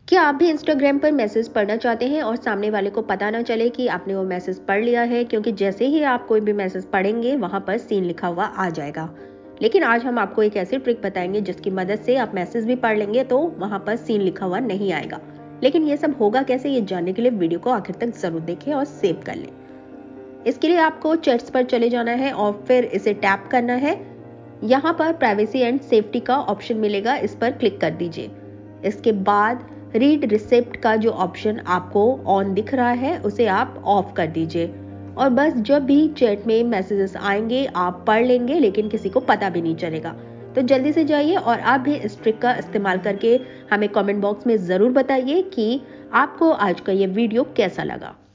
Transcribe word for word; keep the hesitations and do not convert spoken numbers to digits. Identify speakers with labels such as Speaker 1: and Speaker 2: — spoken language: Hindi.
Speaker 1: क्या आप भी इंस्टाग्राम पर मैसेज पढ़ना चाहते हैं और सामने वाले को पता ना चले कि आपने वो मैसेज पढ़ लिया है, क्योंकि जैसे ही आप कोई भी मैसेज पढ़ेंगे वहां पर सीन लिखा हुआ आ जाएगा। लेकिन आज हम आपको एक ऐसी ट्रिक बताएंगे जिसकी मदद से आप मैसेज भी पढ़ लेंगे तो वहां पर सीन लिखा हुआ नहीं आएगा। लेकिन ये सब होगा कैसे, ये जानने के लिए वीडियो को आखिर तक जरूर देखें और सेव कर लें। इसके लिए आपको चैट्स पर चले जाना है और फिर इसे टैप करना है। यहाँ पर प्राइवेसी एंड सेफ्टी का ऑप्शन मिलेगा, इस पर क्लिक कर दीजिए। इसके बाद रीड रिसिप्ट का जो ऑप्शन आपको ऑन दिख रहा है उसे आप ऑफ कर दीजिए और बस जब भी चैट में मैसेजेस आएंगे आप पढ़ लेंगे, लेकिन किसी को पता भी नहीं चलेगा। तो जल्दी से जाइए और आप भी इस ट्रिक का इस्तेमाल करके हमें कमेंट बॉक्स में जरूर बताइए कि आपको आज का ये वीडियो कैसा लगा।